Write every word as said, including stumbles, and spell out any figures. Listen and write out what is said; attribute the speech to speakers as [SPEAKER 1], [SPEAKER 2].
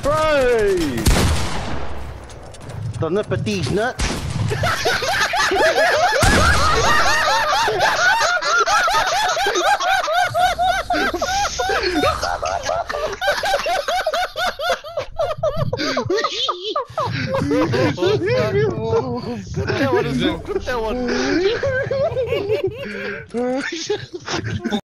[SPEAKER 1] Bro! Don't nip at these nuts.
[SPEAKER 2] Put that one as well. Put that one.